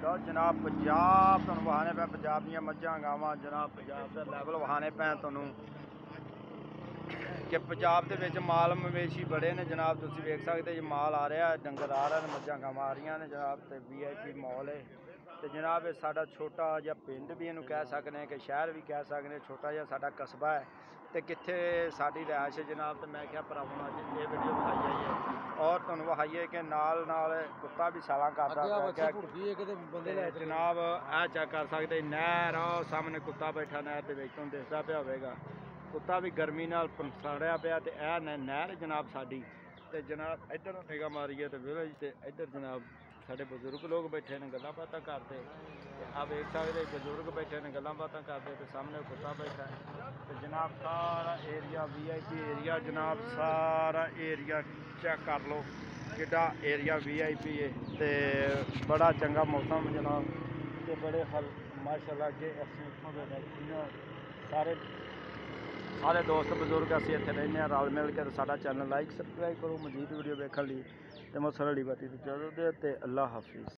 ਲਓ ਜਨਾਬ ਪੰਜਾਬ ਤੁਹਾਨੂੰ ਵਹਾਣੇ ਪੈ ਪੰਜਾਬ ਦੀਆਂ ਮੱਝਾਂ ਗਾਵਾਂ ਜਨਾਬ ਪੰਜਾਬ ਦਾ ਲੈਵਲ ਵਹਾਣੇ ਪੈ ਤੁਹਾਨੂੰ ਕਿ ਪੰਜਾਬ ਦੇ ਵਿੱਚ ਮਾਲ ਮਵੇਸ਼ੀ ਬੜੇ ਨੇ ਜਨਾਬ। ਤੁਸੀਂ ਵੇਖ ਸਕਦੇ ਜੇ ਮਾਲ ਆ ਰਿਹਾ, ਡੰਗਰ ਆ ਰਹੇ ਨੇ, ਮੱਝਾਂ ਗਾਵਾਂ ਆ ਰਹੀਆਂ ਨੇ ਜਨਾਬ। ਤੇ VIP ਮਾਲ ਹੈ ਤੇ ਜਨਾਬ ਇਹ ਸਾਡਾ ਛੋਟਾ ਜਿਹਾ ਪਿੰਡ ਵੀ ਇਹਨੂੰ ਕਹਿ ਸਕਦੇ ਹਾਂ, ਕਿ ਸ਼ਹਿਰ ਵੀ ਕਹਿ ਸਕਦੇ, ਛੋਟਾ ਜਿਹਾ ਸਾਡਾ ਕਸਬਾ ਹੈ ਤੇ ਕਿੱਥੇ ਸਾਡੀ ਰਿਹਾਇਸ਼ ਹੈ ਜਨਾਬ। ਤੇ ਮੈਂ ਕਿਹਾ ਭਰਾਵਾਂ ਨੂੰ ਅੱਜ ਇਹ ਵੀਡੀਓ ਵਿਖਾਈ ਜਾਈਏ ਔਰ ਤੁਹਾਨੂੰ ਵਿਖਾਈਏ ਕਿ ਨਾਲ ਨਾਲ ਕੁੱਤਾ ਵੀ ਸਾਲਾਂ ਕਰਦਾ ਜਨਾਬ। ਇਹ ਚੈੱਕ ਕਰ ਸਕਦੇ ਨਹਿਰ ਆ ਸਾਹਮਣੇ ਕੁੱਤਾ ਬੈਠਾ, ਨਹਿਰ ਦੇ ਵਿੱਚ ਤੁਹਾਨੂੰ ਦਿਸਦਾ ਪਿਆ ਹੋਵੇਗਾ। ਕੁੱਤਾ ਵੀ ਗਰਮੀ ਨਾਲ ਸੜਿਆ ਪਿਆ ਤੇ ਇਹ ਨਹਿਰ ਜਨਾਬ ਸਾਡੀ। ਤੇ ਜਨਾਬ ਇੱਧਰ ਨੂੰ ਨਿਗਾਹ ਮਾਰੀਏ ਤੇ ਵਿਲੇਜ ਤੇ ਇੱਧਰ ਜਨਾਬ ਸਾਡੇ ਬਜ਼ੁਰਗ ਲੋਕ ਬੈਠੇ ਨੇ ਗੱਲਾਂ ਬਾਤਾਂ ਕਰਦੇ। ਤੇ ਆ ਵੇਖ ਸਕਦੇ ਬਜ਼ੁਰਗ ਬੈਠੇ ਨੇ ਗੱਲਾਂ ਬਾਤਾਂ ਕਰਦੇ ਤੇ ਸਾਹਮਣੇ ਕੁੱਤਾ ਬੈਠਾ ਹੈ। ਤੇ ਜਨਾਬ ਸਾਰਾ ਏਰੀਆ VIP ਏਰੀਆ ਜਨਾਬ, ਸਾਰਾ ਏਰੀਆ ਚੈੱਕ ਕਰ ਲਓ ਕਿੱਡਾ ਏਰੀਆ VIP ਹੈ। ਤੇ ਬੜਾ ਚੰਗਾ ਮੌਸਮ ਜਨਾਬ ਤੇ ਬੜੇ ਮਾਸ਼ਾਅੱਲਾ ਅੱਗੇ ਅਸੀਂ ਇੱਥੋਂ ਦੇ ਸਾਰੇ ਦੋਸਤ ਬਜ਼ੁਰਗ ਅਸੀਂ ਇੱਥੇ ਰਹਿੰਦੇ ਹਾਂ ਰਲ ਮਿਲ ਕੇ। ਸਾਡਾ ਚੈਨਲ ਲਾਈਕ ਸਬਸਕ੍ਰਾਈਬ ਕਰੋ ਮਜ਼ੀਦ ਵੀਡੀਓ ਵੇਖਣ ਲਈ ਤੇ ਮਸਲ ਵਾਲੀ ਬਾਤੀ ਤੇ ਅੱਲਾ ਹਾਫਿਜ਼।